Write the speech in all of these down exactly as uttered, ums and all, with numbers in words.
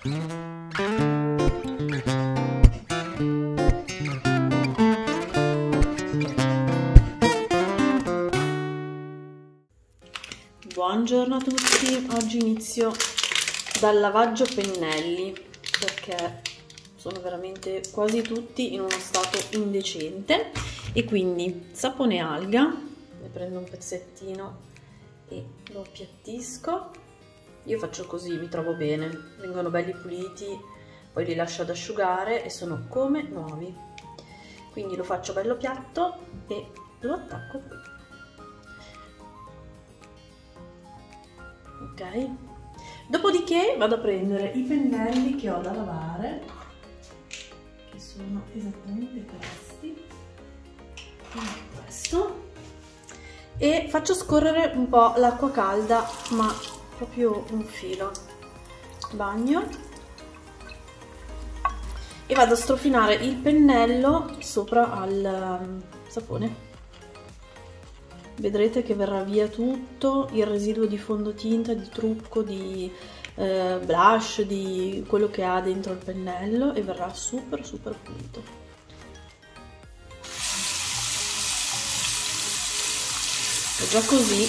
Buongiorno a tutti, oggi inizio dal lavaggio pennelli perché sono veramente quasi tutti in uno stato indecente e quindi sapone alga, ne prendo un pezzettino e lo appiattisco. Io faccio così, mi trovo bene, vengono belli puliti, poi li lascio ad asciugare e sono come nuovi. Quindi lo faccio bello piatto e lo attacco qui. Ok, dopodiché vado a prendere i pennelli che ho da lavare, che sono esattamente questi, questo, e faccio scorrere un po' l'acqua calda, ma proprio un filo. Bagno e vado a strofinare il pennello sopra al sapone. Vedrete che verrà via tutto il residuo di fondotinta, di trucco, di eh, blush, di quello che ha dentro il pennello e verrà super super pulito. E già così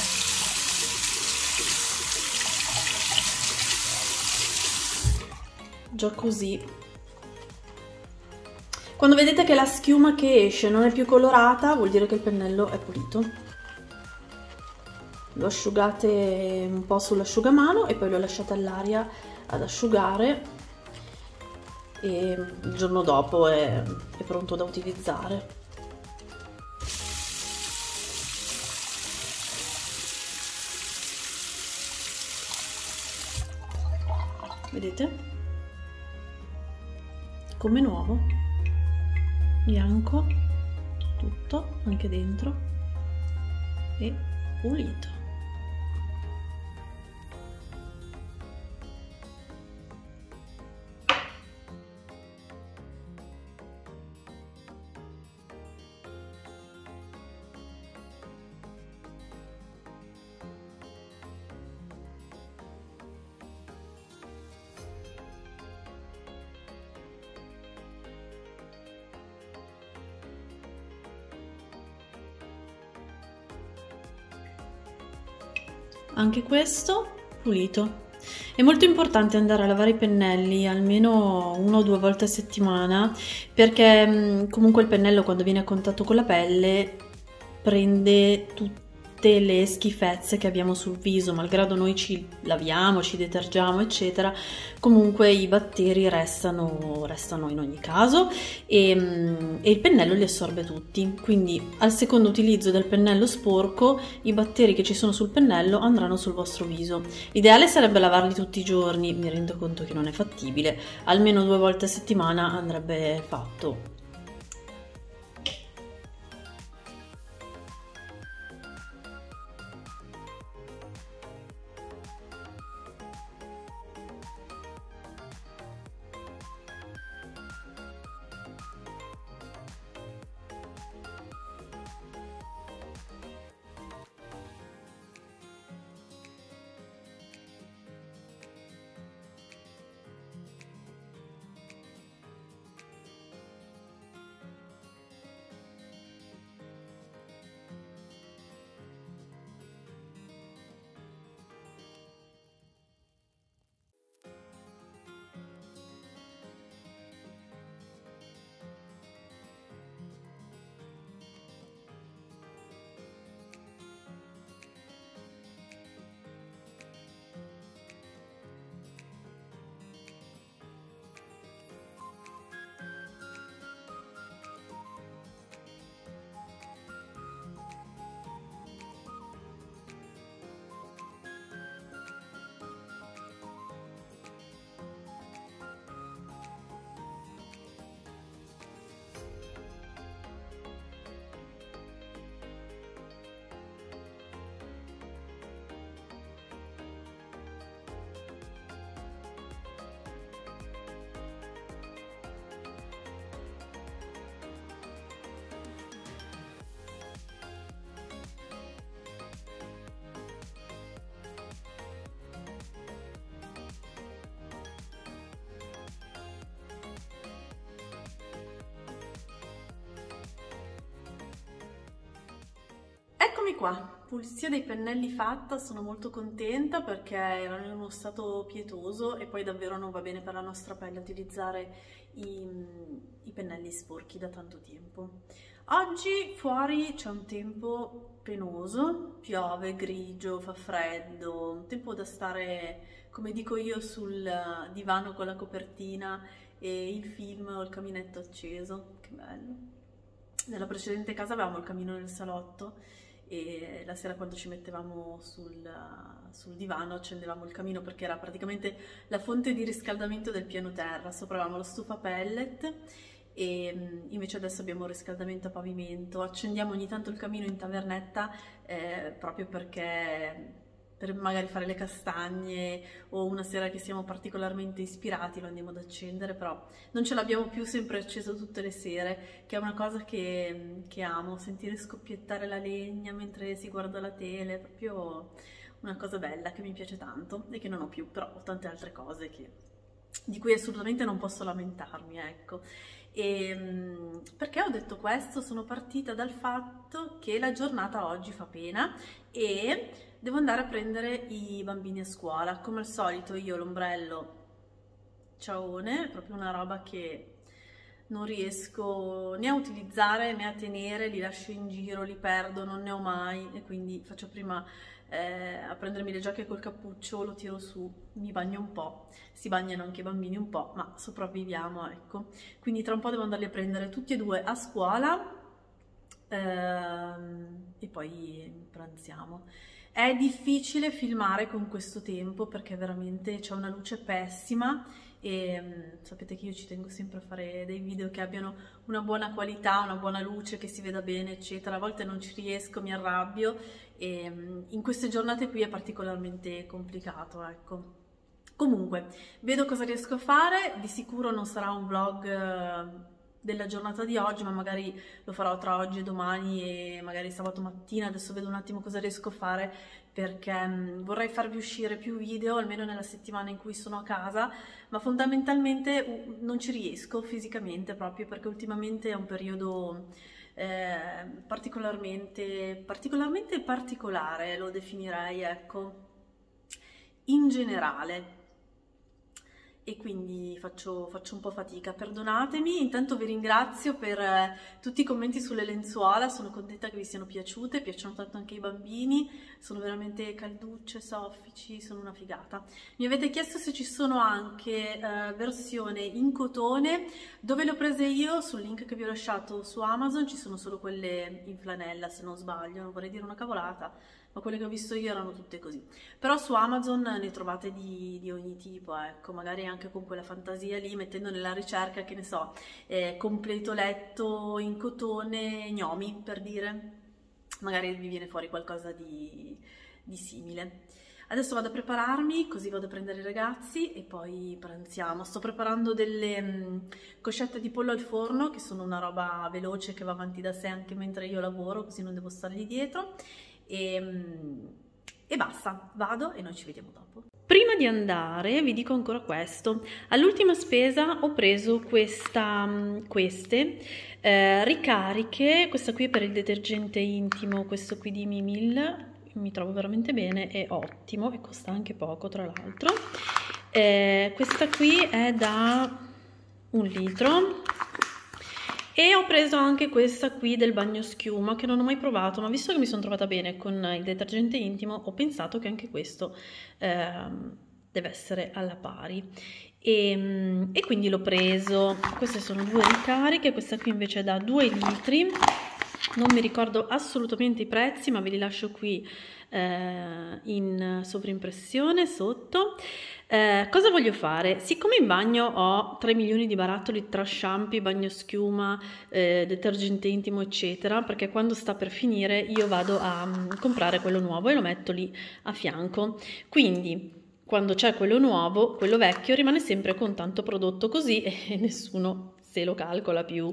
già così quando vedete che la schiuma che esce non è più colorata, vuol dire che il pennello è pulito. Lo asciugate un po' sull'asciugamano e poi lo lasciate all'aria ad asciugare e il giorno dopo è, è pronto da utilizzare. Vedete? Come nuovo. Bianco tutto anche dentro e pulito. Anche questo pulito. È molto importante andare a lavare i pennelli almeno una o due volte a settimana perché comunque il pennello quando viene a contatto con la pelle prende tutte le schifezze che abbiamo sul viso, malgrado noi ci laviamo, ci detergiamo eccetera, comunque i batteri restano, restano in ogni caso e, e il pennello li assorbe tutti, quindi al secondo utilizzo del pennello sporco i batteri che ci sono sul pennello andranno sul vostro viso. L'ideale sarebbe lavarli tutti i giorni, mi rendo conto che non è fattibile, almeno due volte a settimana andrebbe fatto. qua, pulizia dei pennelli fatta, sono molto contenta perché erano in uno stato pietoso e poi davvero non va bene per la nostra pelle utilizzare i, i pennelli sporchi da tanto tempo. Oggi fuori c'è un tempo penoso, piove, grigio, fa freddo, un tempo da stare, come dico io, sul divano con la copertina e il film o il caminetto acceso, che bello. Nella precedente casa avevamo il camino nel salotto e la sera quando ci mettevamo sul, sul divano accendevamo il camino perché era praticamente la fonte di riscaldamento del piano terra. Sopra avevamo la stufa pellet e invece adesso abbiamo un riscaldamento a pavimento. Accendiamo ogni tanto il camino in tavernetta eh, proprio perché per magari fare le castagne o una sera che siamo particolarmente ispirati lo andiamo ad accendere, però non ce l'abbiamo più sempre acceso tutte le sere, che è una cosa che, che amo, sentire scoppiettare la legna mentre si guarda la tele, è proprio una cosa bella che mi piace tanto e che non ho più, però ho tante altre cose che, di cui assolutamente non posso lamentarmi, ecco. E perché ho detto questo? Sono partita dal fatto che la giornata oggi fa pena e devo andare a prendere i bambini a scuola. Come al solito io l'ombrello ciaone, è proprio una roba che non riesco né a utilizzare né a tenere, li lascio in giro, li perdo, non ne ho mai e quindi faccio prima eh, a prendermi le giacche col cappuccio, lo tiro su, mi bagno un po', si bagnano anche i bambini un po', ma sopravviviamo, ecco. Quindi tra un po' devo andarli a prendere tutti e due a scuola ehm, e poi pranziamo. È difficile filmare con questo tempo perché veramente c'è una luce pessima e um, sapete che io ci tengo sempre a fare dei video che abbiano una buona qualità, una buona luce, che si veda bene, eccetera. A volte non ci riesco, mi arrabbio e um, in queste giornate qui è particolarmente complicato, ecco. Comunque, vedo cosa riesco a fare, di sicuro non sarà un vlog uh, della giornata di oggi, ma magari lo farò tra oggi e domani e magari sabato mattina. Adesso vedo un attimo cosa riesco a fare perché mh, vorrei farvi uscire più video almeno nella settimana in cui sono a casa, ma fondamentalmente uh, non ci riesco fisicamente proprio perché ultimamente è un periodo eh, particolarmente, particolarmente particolare, lo definirei, ecco, in generale. E quindi faccio, faccio un po' fatica, perdonatemi. Intanto vi ringrazio per eh, tutti i commenti sulle lenzuola, sono contenta che vi siano piaciute, piacciono tanto anche i bambini, sono veramente calducce, soffici, sono una figata. Mi avete chiesto se ci sono anche eh, versione in cotone, dove le ho prese io, sul link che vi ho lasciato su Amazon ci sono solo quelle in flanella se non sbaglio, non vorrei dire una cavolata, ma quelle che ho visto io erano tutte così. Però su Amazon ne trovate di, di ogni tipo, ecco, magari anche con quella fantasia lì, mettendo nella ricerca, che ne so, eh, completo letto in cotone gnomi, per dire, magari vi viene fuori qualcosa di, di simile. Adesso vado a prepararmi, così vado a prendere i ragazzi e poi pranziamo. Sto preparando delle mh, coscette di pollo al forno, che sono una roba veloce che va avanti da sé anche mentre io lavoro, così non devo stargli dietro. E, e basta, vado e noi ci vediamo dopo. Prima di andare vi dico ancora questo: all'ultima spesa ho preso questa, queste eh, ricariche, questa qui è per il detergente intimo, questo qui di Mimil, mi trovo veramente bene, è ottimo e costa anche poco tra l'altro. Eh, questa qui è da un litro. E ho preso anche questa qui del bagno schiuma che non ho mai provato, ma visto che mi sono trovata bene con il detergente intimo ho pensato che anche questo eh, deve essere alla pari e, e quindi l'ho preso. Queste sono due ricariche, questa qui invece è da due litri, non mi ricordo assolutamente i prezzi ma ve li lascio qui eh, in sovrimpressione sotto. Eh, cosa voglio fare? Siccome in bagno ho tre milioni di barattoli tra shampoo, bagno schiuma, eh, detergente intimo eccetera, perché quando sta per finire io vado a um, comprare quello nuovo e lo metto lì a fianco, quindi quando c'è quello nuovo, quello vecchio rimane sempre con tanto prodotto così e nessuno se lo calcola più.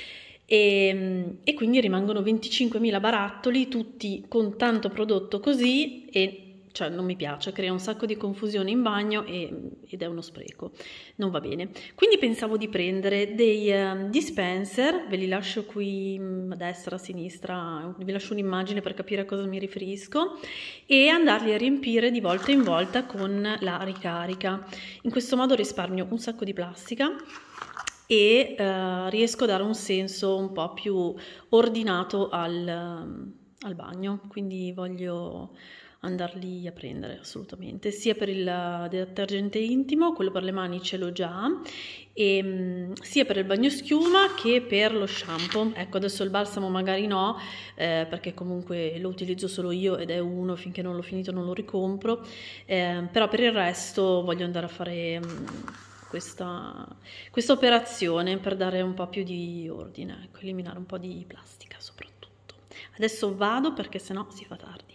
E, e quindi rimangono venticinquemila barattoli tutti con tanto prodotto così e cioè non mi piace, crea un sacco di confusione in bagno e, ed è uno spreco, non va bene. Quindi pensavo di prendere dei uh, dispenser, ve li lascio qui a destra, a sinistra, vi lascio un'immagine per capire a cosa mi riferisco, e andarli a riempire di volta in volta con la ricarica. In questo modo risparmio un sacco di plastica e uh, riesco a dare un senso un po' più ordinato al, al bagno, quindi voglio andarli a prendere assolutamente, sia per il detergente intimo, quello per le mani ce l'ho già, e sia per il bagnoschiuma che per lo shampoo. Ecco, adesso il balsamo magari no, eh, perché comunque lo utilizzo solo io ed è uno, finché non l'ho finito non lo ricompro, eh, però per il resto voglio andare a fare mh, questa, questa operazione per dare un po' più di ordine, ecco, eliminare un po' di plastica soprattutto. Adesso vado perché sennò si fa tardi.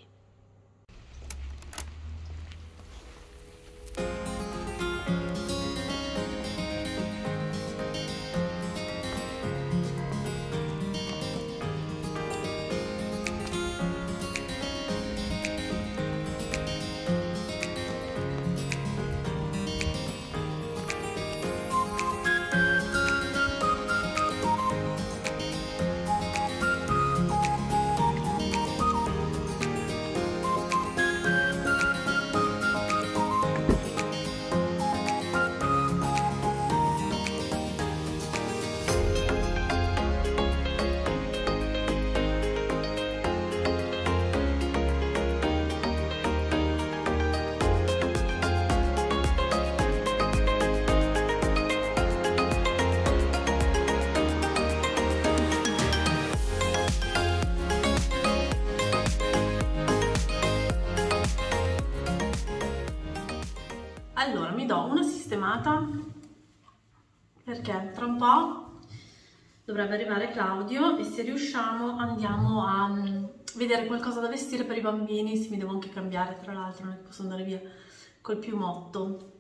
Allora, mi do una sistemata perché tra un po' dovrebbe arrivare Claudio e se riusciamo andiamo a vedere qualcosa da vestire per i bambini. Sì, mi devo anche cambiare, tra l'altro, non è che posso andare via col piumotto.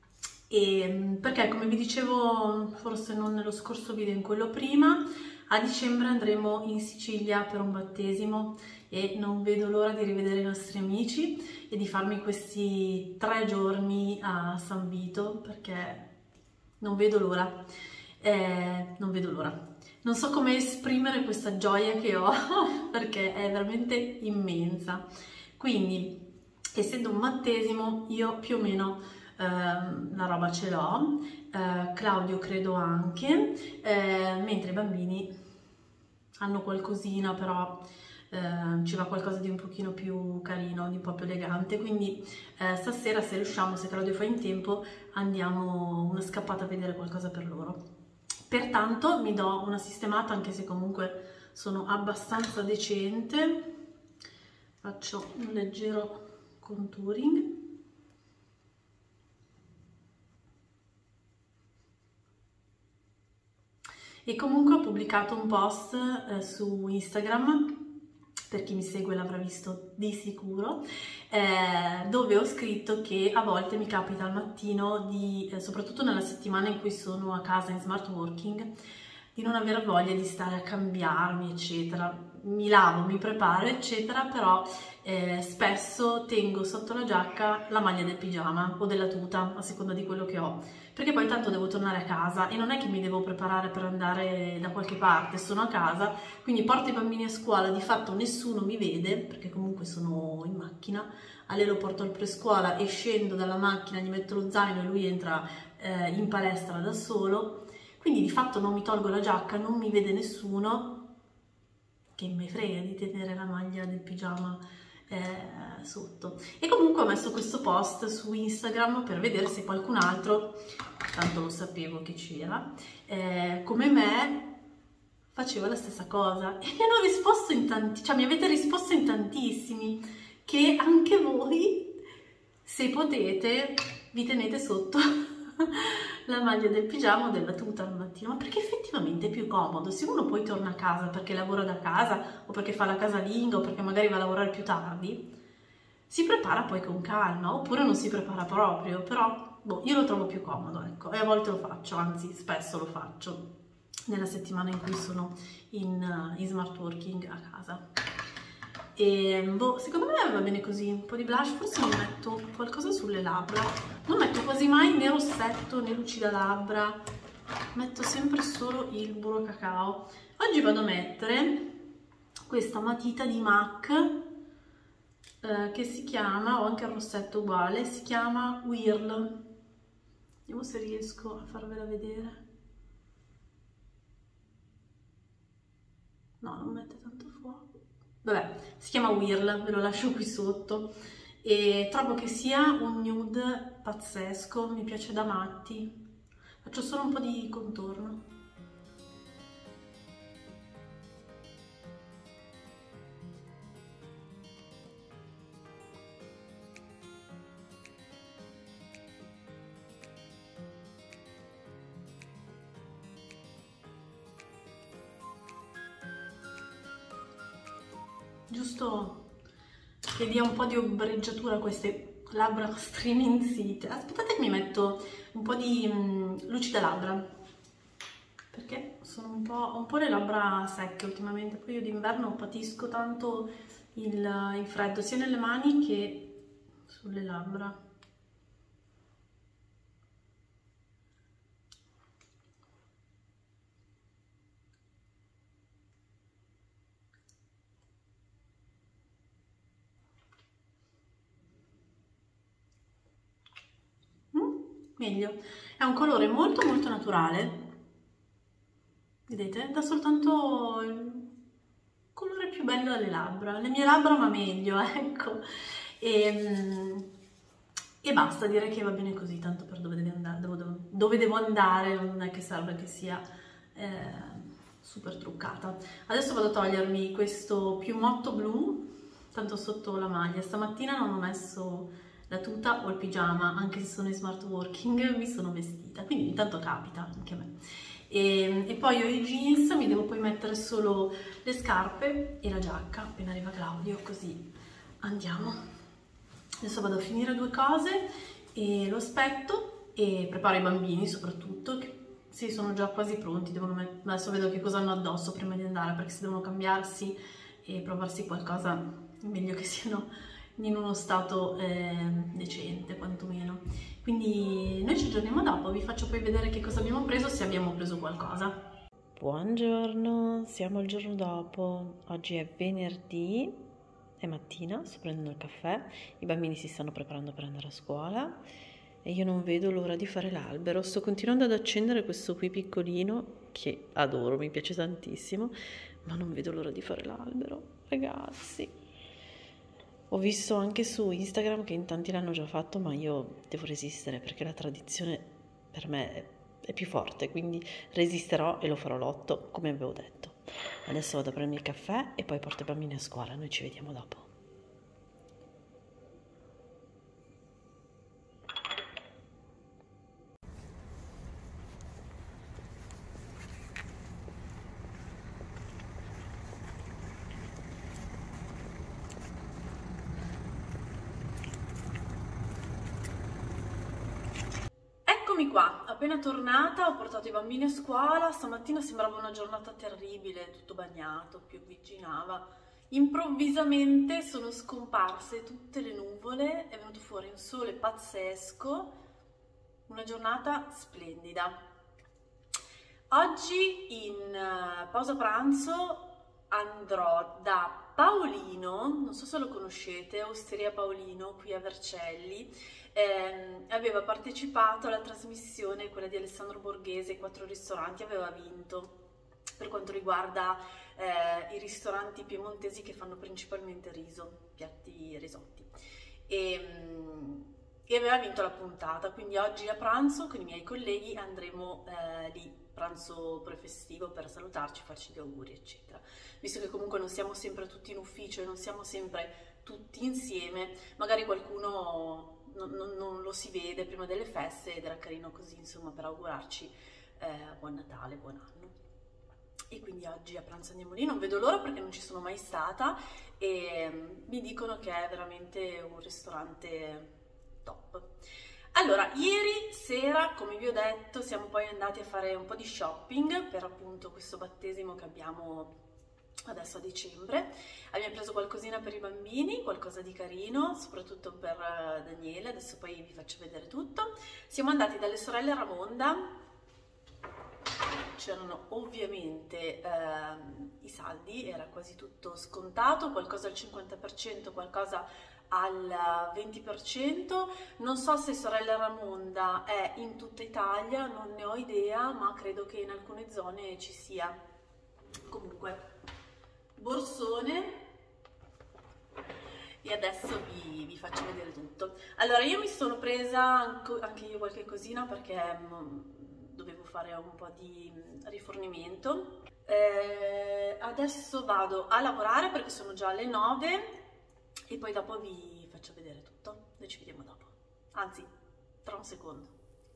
E perché, come vi dicevo, forse non nello scorso video, in quello prima, a dicembre andremo in Sicilia per un battesimo e non vedo l'ora di rivedere i nostri amici e di farmi questi tre giorni a San Vito, perché non vedo l'ora, eh, non vedo l'ora. Non so come esprimere questa gioia che ho perché è veramente immensa. Quindi, essendo un battesimo, io più o meno eh, la roba ce l'ho, eh, Claudio credo anche, eh, mentre i bambini hanno qualcosina, però eh, ci va qualcosa di un pochino più carino, di un po' più elegante. Quindi eh, stasera, se riusciamo, se Claudio fa in tempo, andiamo una scappata a vedere qualcosa per loro. Pertanto mi do una sistemata, anche se comunque sono abbastanza decente. Faccio un leggero contouring. E comunque ho pubblicato un post eh, su Instagram, per chi mi segue l'avrà visto di sicuro, eh, dove ho scritto che a volte mi capita al mattino, di, eh, soprattutto nella settimana in cui sono a casa in smart working, di non aver voglia di stare a cambiarmi, eccetera. Mi lavo, mi preparo, eccetera, però eh, spesso tengo sotto la giacca la maglia del pigiama o della tuta, a seconda di quello che ho, perché poi tanto devo tornare a casa e non è che mi devo preparare per andare da qualche parte, sono a casa, quindi porto i bambini a scuola, di fatto nessuno mi vede, perché comunque sono in macchina, a lei lo porto al prescuola e scendo dalla macchina, gli metto lo zaino e lui entra eh, in palestra da solo. Quindi di fatto non mi tolgo la giacca, non mi vede nessuno, che me frega di tenere la maglia del pigiama eh, sotto. E comunque ho messo questo post su Instagram per vedere se qualcun altro, tanto lo sapevo che c'era, eh, come me faceva la stessa cosa. E mi hanno risposto in tanti, cioè mi avete risposto in tantissimi, che anche voi, se potete, vi tenete sotto la maglia del pigiama o della tuta al mattino, ma perché effettivamente è più comodo. Se uno poi torna a casa perché lavora da casa o perché fa la casalinga o perché magari va a lavorare più tardi, si prepara poi con calma, oppure non si prepara proprio, però boh, io lo trovo più comodo, ecco, e a volte lo faccio, anzi spesso lo faccio nella settimana in cui sono in, in smart working a casa. e boh, secondo me va bene così, un po' di blush, forse mi metto qualcosa sulle labbra, non metto quasi mai né rossetto né lucida labbra, metto sempre solo il burro cacao. Oggi vado a mettere questa matita di MAC eh, che si chiama, ho anche il rossetto uguale, si chiama Whirl, vediamo se riesco a farvela vedere. No, non mette tanto fuoco. Vabbè, si chiama Whirl, ve lo lascio qui sotto. E trovo che sia un nude pazzesco, mi piace da matti. Faccio solo un po' di contorno. Giusto che dia un po' di ombreggiatura a queste labbra striminzite. Aspettate che mi metto un po' di um, lucida labbra, perché sono un po', ho un po' le labbra secche ultimamente, poi io d'inverno patisco tanto il, il freddo sia nelle mani che sulle labbra. Meglio, è un colore molto molto naturale, vedete, dà soltanto il colore più bello alle labbra, le mie labbra ma meglio, ecco, e, e basta, direi che va bene così, tanto per dove, deve andare, dove, dove devo andare non è che serve che sia eh, super truccata. Adesso vado a togliermi questo piumotto blu, tanto sotto la maglia, stamattina non ho messo la tuta o il pigiama, anche se sono in smart working, mi sono vestita, quindi intanto capita anche a me. E, e poi ho i jeans, mi devo poi mettere solo le scarpe e la giacca appena arriva Claudio, così andiamo. Adesso vado a finire due cose e lo aspetto e preparo i bambini soprattutto, che sì, sono già quasi pronti, devono adesso vedo che cosa hanno addosso prima di andare, perché se devono cambiarsi e provarsi qualcosa è meglio che siano in uno stato eh, decente quantomeno. Quindi noi ci aggiorniamo dopo, vi faccio poi vedere che cosa abbiamo preso, se abbiamo preso qualcosa. Buongiorno, siamo il giorno dopo, oggi è venerdì, è mattina, sto prendendo il caffè, i bambini si stanno preparando per andare a scuola e io non vedo l'ora di fare l'albero. Sto continuando ad accendere questo qui piccolino che adoro, mi piace tantissimo, ma non vedo l'ora di fare l'albero, ragazzi. Ho visto anche su Instagram che in tanti l'hanno già fatto, ma io devo resistere perché la tradizione per me è, è più forte, quindi resisterò e lo farò l'otto, come avevo detto. Adesso vado a prendere il caffè e poi porto i bambini a scuola, noi ci vediamo dopo. Eccomi qua, appena tornata, ho portato i bambini a scuola, stamattina sembrava una giornata terribile, tutto bagnato, piovigginava. Improvvisamente sono scomparse tutte le nuvole, è venuto fuori un sole pazzesco, una giornata splendida. Oggi in pausa pranzo andrò da Paolino, non so se lo conoscete, Osteria Paolino qui a Vercelli, eh, aveva partecipato alla trasmissione, quella di Alessandro Borghese, i quattro ristoranti, aveva vinto per quanto riguarda eh, i ristoranti piemontesi che fanno principalmente riso, piatti risotti, e, e aveva vinto la puntata, quindi oggi a pranzo con i miei colleghi andremo eh, lì, pranzo prefestivo, per salutarci, farci gli auguri eccetera. Visto che comunque non siamo sempre tutti in ufficio e non siamo sempre tutti insieme, magari qualcuno non, non, non lo si vede prima delle feste ed era carino così, insomma, per augurarci eh, buon Natale, buon anno. E quindi oggi a pranzo andiamo lì, non vedo l'ora perché non ci sono mai stata e mi dicono che è veramente un ristorante top. Allora, ieri sera, come vi ho detto, siamo poi andati a fare un po' di shopping per appunto questo battesimo che abbiamo adesso a dicembre. Abbiamo preso qualcosina per i bambini, qualcosa di carino, soprattutto per Daniele, adesso poi vi faccio vedere tutto. Siamo andati dalle sorelle Ramonda, c'erano ovviamente ehm, i saldi, era quasi tutto scontato, qualcosa al cinquanta per cento, qualcosa al venti per cento. Non so se Sorella Ramonda è in tutta Italia, non ne ho idea, ma credo che in alcune zone ci sia. Comunque, borsone, e adesso vi, vi faccio vedere tutto. Allora, io mi sono presa anche io qualche cosina perché dovevo fare un po' di rifornimento. Eh, adesso vado a lavorare perché sono già le nove e poi dopo vi faccio vedere tutto. Noi ci vediamo dopo, anzi tra un secondo.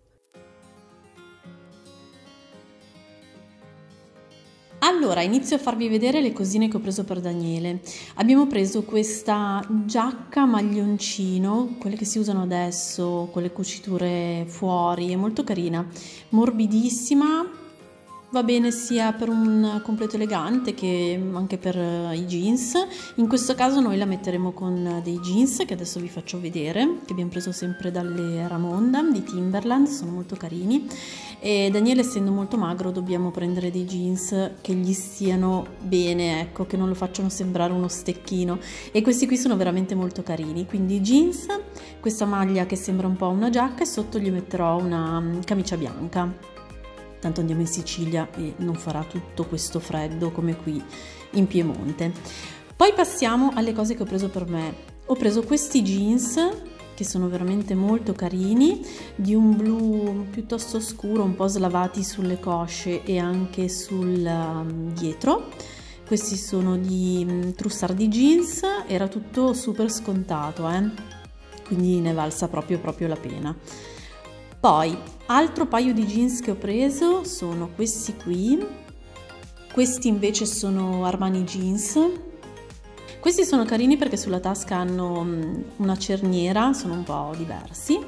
Allora, inizio a farvi vedere le cosine che ho preso per Daniele. Abbiamo preso questa giacca maglioncino, quelle che si usano adesso, con le cuciture fuori, è molto carina, morbidissima, va bene sia per un completo elegante che anche per i jeans. In questo caso noi la metteremo con dei jeans che adesso vi faccio vedere, che abbiamo preso sempre dalle Ramonda di Timberland, sono molto carini. E Daniele, essendo molto magro, dobbiamo prendere dei jeans che gli stiano bene, ecco, che non lo facciano sembrare uno stecchino, e questi qui sono veramente molto carini. Quindi jeans, questa maglia che sembra un po' una giacca, e sotto gli metterò una camicia bianca, tanto andiamo in Sicilia e non farà tutto questo freddo come qui in Piemonte. Poi passiamo alle cose che ho preso per me. Ho preso questi jeans che sono veramente molto carini, di un blu piuttosto scuro, un po' slavati sulle cosce e anche sul um, dietro. Questi sono di um, Trussardi Jeans, era tutto super scontato, eh? Quindi ne valsa proprio proprio la pena. Poi, altro paio di jeans che ho preso sono questi qui. Questi invece sono Armani Jeans. Questi sono carini perché sulla tasca hanno una cerniera, sono un po' diversi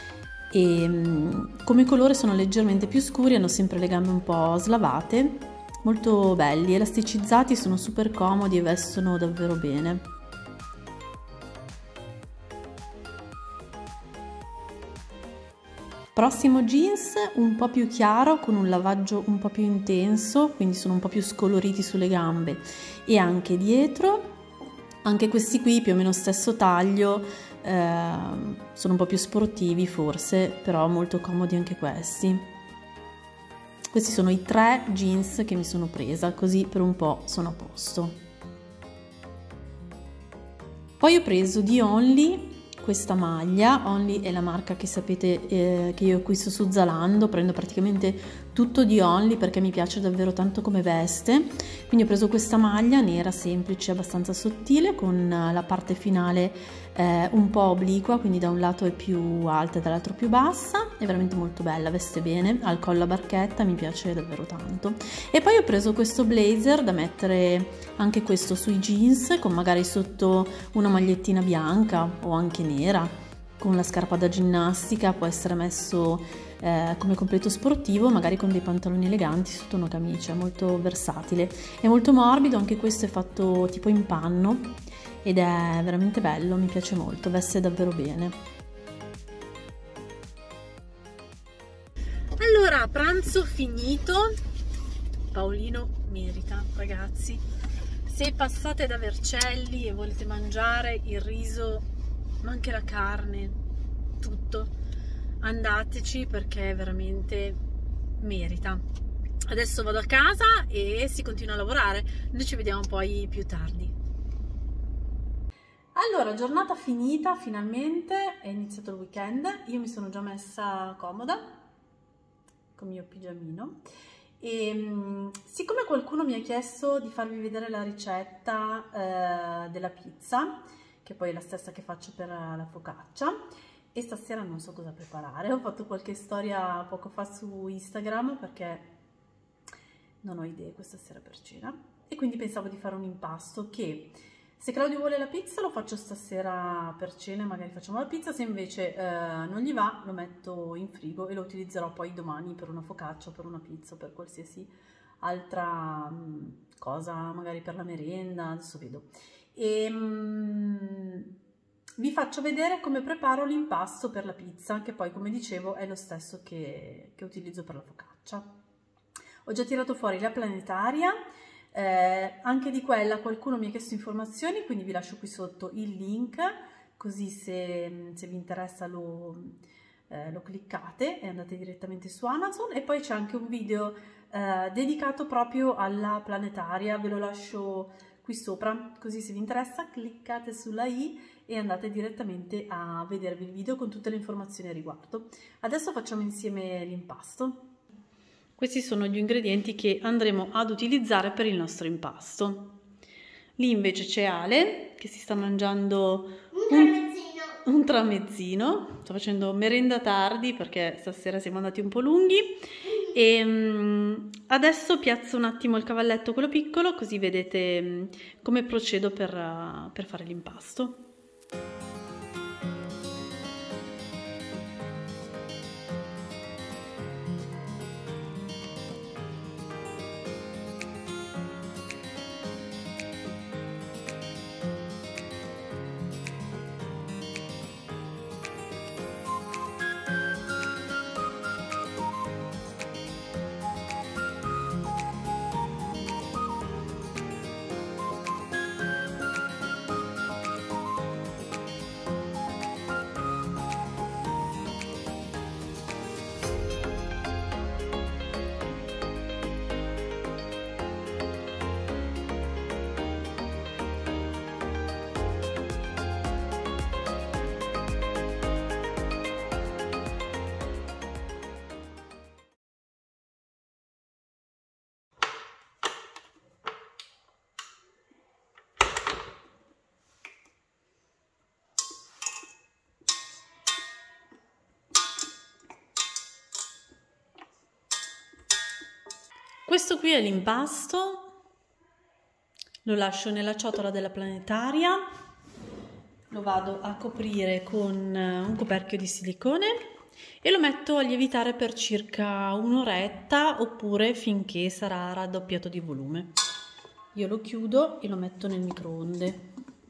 e come colore sono leggermente più scuri, hanno sempre le gambe un po' slavate, molto belli, elasticizzati, sono super comodi e vestono davvero bene. Prossimo jeans un po' più chiaro con un lavaggio un po' più intenso, quindi sono un po' più scoloriti sulle gambe e anche dietro. Anche questi qui più o meno stesso taglio, eh, sono un po' più sportivi forse, però molto comodi anche questi. Questi sono i tre jeans che mi sono presa, così per un po' sono a posto. Poi ho preso di Only questa maglia. Only è la marca che sapete eh, che io acquisto su Zalando, prendo praticamente tutto di Only perché mi piace davvero tanto come veste. Quindi ho preso questa maglia nera semplice, abbastanza sottile, con la parte finale eh, un po' obliqua, quindi da un lato è più alta e dall'altro più bassa, è veramente molto bella, veste bene, al collo a barchetta, mi piace davvero tanto. E poi ho preso questo blazer da mettere anche questo sui jeans, con magari sotto una magliettina bianca o anche nera, con la scarpa da ginnastica, può essere messo eh, come completo sportivo, magari con dei pantaloni eleganti sotto una camicia, molto versatile. È molto morbido, anche questo è fatto tipo in panno ed è veramente bello, mi piace molto, veste davvero bene. Allora, pranzo finito, Paolino merita, ragazzi. Se passate da Vercelli e volete mangiare il riso, ma anche la carne, tutto, andateci perché veramente merita. Adesso vado a casa e si continua a lavorare, noi ci vediamo poi più tardi. Allora, giornata finita, finalmente è iniziato il weekend, io mi sono già messa comoda con il mio pigiamino e siccome qualcuno mi ha chiesto di farvi vedere la ricetta eh, della pizza, che poi è la stessa che faccio per la focaccia, e stasera non so cosa preparare, ho fatto qualche storia poco fa su Instagram perché non ho idee questa sera per cena e quindi pensavo di fare un impasto che, se Claudio vuole la pizza, lo faccio stasera per cena, magari facciamo la pizza, se invece eh, non gli va lo metto in frigo e lo utilizzerò poi domani per una focaccia, per una pizza, per qualsiasi altra mh, cosa magari per la merenda, adesso vedo. E mh, vi faccio vedere come preparo l'impasto per la pizza, che poi come dicevo è lo stesso che, che utilizzo per la focaccia. Ho già tirato fuori la planetaria, eh, anche di quella qualcuno mi ha chiesto informazioni, quindi vi lascio qui sotto il link, così se, se vi interessa lo, eh, lo cliccate e andate direttamente su Amazon. E poi c'è anche un video eh, dedicato proprio alla planetaria, ve lo lascio qui sopra, così se vi interessa cliccate sulla i e andate direttamente a vedervi il video con tutte le informazioni a riguardo. Adesso facciamo insieme l'impasto. Questi sono gli ingredienti che andremo ad utilizzare per il nostro impasto. Lì invece c'è Ale che si sta mangiando un tramezzino. Un, un tramezzino. Sto facendo merenda tardi perché stasera siamo andati un po' lunghi. E um, adesso piazzo un attimo il cavalletto, quello piccolo, così vedete um, come procedo per, uh, per fare l'impasto. Questo qui è l'impasto, lo lascio nella ciotola della planetaria, lo vado a coprire con un coperchio di silicone e lo metto a lievitare per circa un'oretta oppure finché sarà raddoppiato di volume. Io lo chiudo e lo metto nel microonde.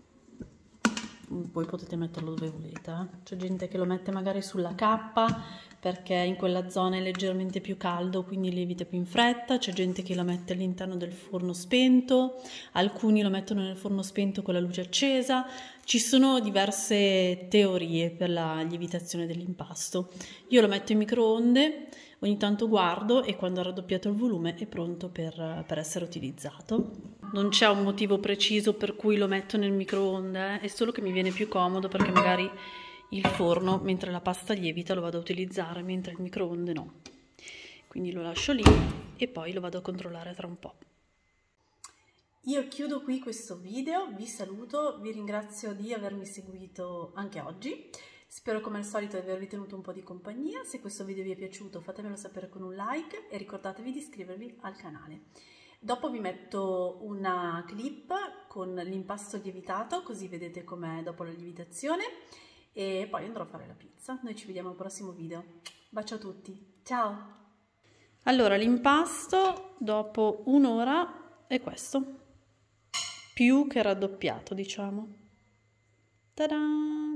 Voi potete metterlo dove volete, eh? C'è gente che lo mette magari sulla cappa perché in quella zona è leggermente più caldo, quindi lievita più in fretta. C'è gente che lo mette all'interno del forno spento, alcuni lo mettono nel forno spento con la luce accesa. Ci sono diverse teorie per la lievitazione dell'impasto. Io lo metto in microonde, ogni tanto guardo e quando ha raddoppiato il volume è pronto per, per essere utilizzato. Non c'è un motivo preciso per cui lo metto nel microonde, eh? È solo che mi viene più comodo perché magari il forno, mentre la pasta lievita, lo vado a utilizzare, mentre il microonde no. Quindi lo lascio lì e poi lo vado a controllare tra un po'. Io chiudo qui questo video, vi saluto, vi ringrazio di avermi seguito anche oggi. Spero come al solito di avervi tenuto un po' di compagnia. Se questo video vi è piaciuto fatemelo sapere con un like e ricordatevi di iscrivervi al canale. Dopo vi metto una clip con l'impasto lievitato, così vedete com'è dopo la lievitazione, e poi andrò a fare la pizza. Noi ci vediamo al prossimo video. Bacio a tutti, ciao! Allora, l'impasto dopo un'ora è questo, più che raddoppiato, diciamo. Ta-da!